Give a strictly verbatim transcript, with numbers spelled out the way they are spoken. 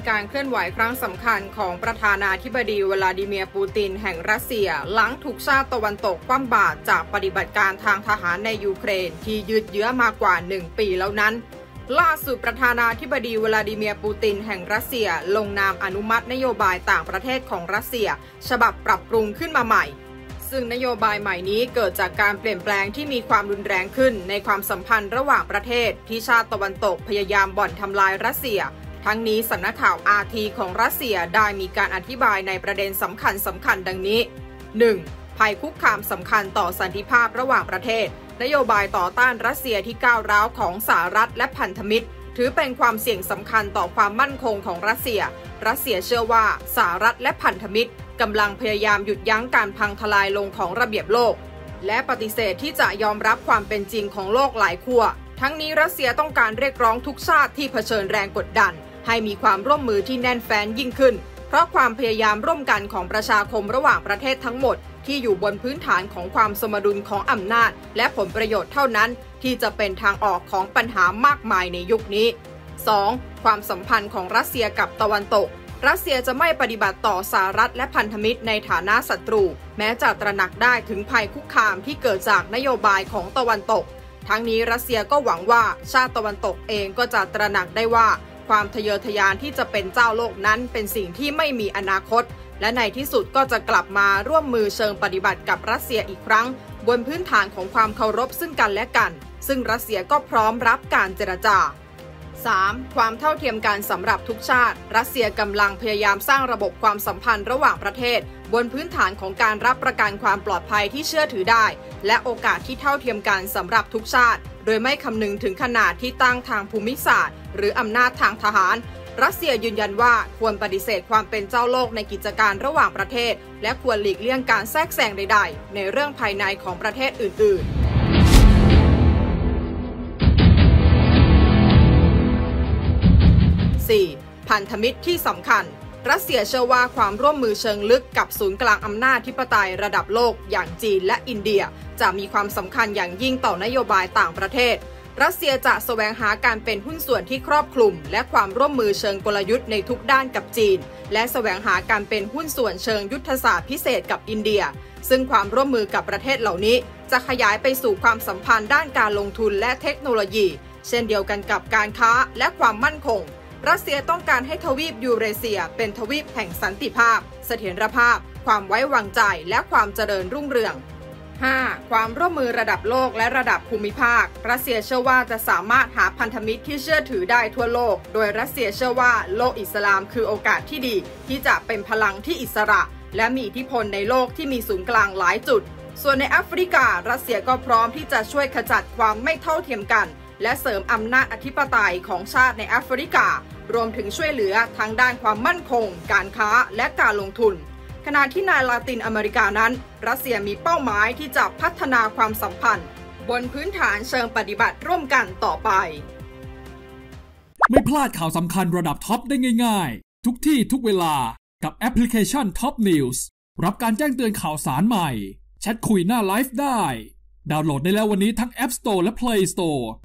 การเคลื่อนไหวครั้งสำคัญของประธานาธิบดีวลาดิเมียร์ปูตินแห่งรัสเซียหลังถูกชาติตะวันตกคว่ำบาตรจากปฏิบัติการทางทหารในยูเครนที่ยืดเยื้อมากว่าหนึ่งปีแล้วนั้นล่าสุดประธานาธิบดีวลาดิเมียร์ปูตินแห่งรัสเซียลงนามอนุมัตินโยบายต่างประเทศของรัสเซียฉบับปรับปรุงขึ้นมาใหม่ซึ่งนโยบายใหม่นี้เกิดจากการเปลี่ยนแปลงที่มีความรุนแรงขึ้นในความสัมพันธ์ระหว่างประเทศที่ชาติตะวันตกพยายามบ่อนทำลายรัสเซียทั้งนี้สำนักข่าว อาร์ ที ของรัสเซียได้มีการอธิบายในประเด็นสำคัญสำคัญดังนี้ หนึ่ง. ภัยคุกคามสำคัญต่อสันติภาพระหว่างประเทศนโยบายต่อต้านรัสเซียที่ก้าวร้าวของสหรัฐและพันธมิตรถือเป็นความเสี่ยงสำคัญต่อความมั่นคงของรัสเซียรัสเซียเชื่อว่าสหรัฐและพันธมิตรกำลังพยายามหยุดยั้งการพังทลายลงของระเบียบโลกและปฏิเสธที่จะยอมรับความเป็นจริงของโลกหลายขั้วทั้งนี้รัสเซียต้องการเรียกร้องทุกชาติที่เผชิญแรงกดดันให้มีความร่วมมือที่แน่นแฟ้นยิ่งขึ้นเพราะความพยายามร่วมกันของประชาคมระหว่างประเทศทั้งหมดที่อยู่บนพื้นฐานของความสมดุลของอำนาจและผลประโยชน์เท่านั้นที่จะเป็นทางออกของปัญหามากมายในยุคนี้ สอง. ความสัมพันธ์ของรัสเซียกับตะวันตกรัสเซียจะไม่ปฏิบัติต่อสหรัฐและพันธมิตรในฐานะศัตรูแม้จะตระหนักได้ถึงภัยคุกคามที่เกิดจากนโยบายของตะวันตกทั้งนี้รัสเซียก็หวังว่าชาติตะวันตกเองก็จะตระหนักได้ว่าความทะเยอทะยานที่จะเป็นเจ้าโลกนั้นเป็นสิ่งที่ไม่มีอนาคตและในที่สุดก็จะกลับมาร่วมมือเชิงปฏิบัติกับรัสเซียอีกครั้งบนพื้นฐานของความเคารพซึ่งกันและกันซึ่งรัสเซียก็พร้อมรับการเจรจา สาม. ความเท่าเทียมกันสำหรับทุกชาติรัสเซียกำลังพยายามสร้างระบบความสัมพันธ์ระหว่างประเทศบนพื้นฐานของการรับประกันความปลอดภัยที่เชื่อถือได้และโอกาสที่เท่าเทียมกันสำหรับทุกชาติโดยไม่คำนึงถึงขนาดที่ตั้งทางภูมิศาสตร์หรืออำนาจทางทหารรัสเซียยืนยันว่าควรปฏิเสธความเป็นเจ้าโลกในกิจการระหว่างประเทศและควรหลีกเลี่ยงการแทรกแซงใดๆในเรื่องภายในของประเทศอื่นๆสี่. พันธมิตรที่สำคัญรัสเซียเชื่อว่าความร่วมมือเชิงลึกกับศูนย์กลางอำนาจธิปไตยระดับโลกอย่างจีนและอินเดียจะมีความสำคัญอย่างยิ่งต่อนโยบายต่างประเทศรัสเซียจะแสวงหาการเป็นหุ้นส่วนที่ครอบคลุมและความร่วมมือเชิงกลยุทธ์ในทุกด้านกับจีนและแสวงหาการเป็นหุ้นส่วนเชิงยุทธศาสตร์พิเศษกับอินเดียซึ่งความร่วมมือกับประเทศเหล่านี้จะขยายไปสู่ความสัมพันธ์ด้านการลงทุนและเทคโนโลยีเช่นเดียวกันกับการค้าและความมั่นคงรัสเซียต้องการให้ทวีปยูเรเซียเป็นทวีปแห่งสันติภาพเสถียรภาพความไว้วางใจและความเจริญรุ่งเรือง ห้า. ความร่วมมือระดับโลกและระดับภูมิภาครัสเซียเชื่อว่าจะสามารถหาพันธมิตรที่เชื่อถือได้ทั่วโลกโดยรัสเซียเชื่อว่าโลกอิสลามคือโอกาสที่ดีที่จะเป็นพลังที่อิสระและมีอิทธิพลในโลกที่มีศูนย์กลางหลายจุดส่วนในแอฟริการัสเซียก็พร้อมที่จะช่วยขจัดความไม่เท่าเทียมกันและเสริมอำนาจอธิปไตยของชาติในแอฟริการวมถึงช่วยเหลือทั้งด้านความมั่นคงการค้าและการลงทุนขณะที่ในลาตินอเมริกานั้นรัสเซียมีเป้าหมายที่จะพัฒนาความสัมพันธ์บนพื้นฐานเชิงปฏิบัติร่วมกันต่อไปไม่พลาดข่าวสำคัญระดับท็อปได้ง่ายๆทุกที่ทุกเวลากับแอปพลิเคชัน Top News รับการแจ้งเตือนข่าวสารใหม่แชทคุยหน้าไลฟ์ได้ดาวน์โหลดได้แล้ววันนี้ทั้ง App Store และ Play Store